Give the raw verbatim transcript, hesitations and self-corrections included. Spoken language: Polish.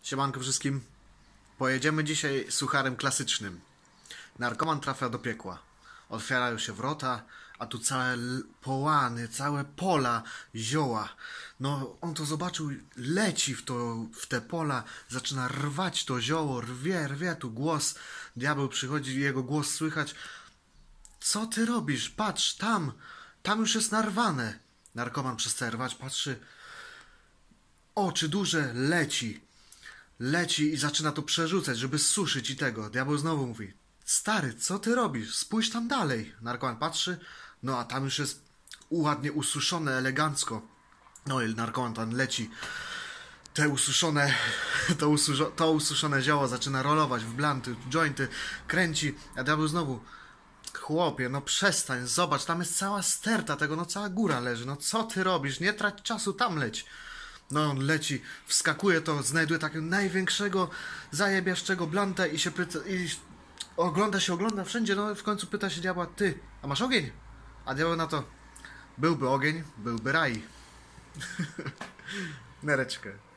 Siemanko wszystkim. Pojedziemy dzisiaj sucharem klasycznym. Narkoman trafia do piekła. Otwierają się wrota, a tu całe połany, całe pola zioła. No, on to zobaczył, leci w, to, w te pola, zaczyna rwać to zioło, rwie, rwie, tu głos. Diabeł przychodzi, jego głos słychać. Co ty robisz? Patrz, tam, tam już jest narwane. Narkoman przestaje rwać, patrzy. Oczy duże, leci. Leci i zaczyna to przerzucać, żeby suszyć i tego. Diabeł znowu mówi: stary, co ty robisz? Spójrz tam dalej. Narkoman patrzy, no a tam już jest ładnie ususzone, elegancko. No i narkoman tam leci. Te ususzone, to, ususzo, to ususzone zioło zaczyna rolować w blanty, jointy, kręci, a diabeł znowu: chłopie, no przestań, zobacz, tam jest cała sterta tego, no cała góra leży, no co ty robisz? Nie trać czasu, tam leć. No on leci, wskakuje to, znajduje takiego największego, zajebiaszczego blanta i się pyta, i ogląda się, ogląda wszędzie, no w końcu pyta się diabła: ty, a masz ogień? A diabeł na to: byłby ogień, byłby raj. Nereczkę.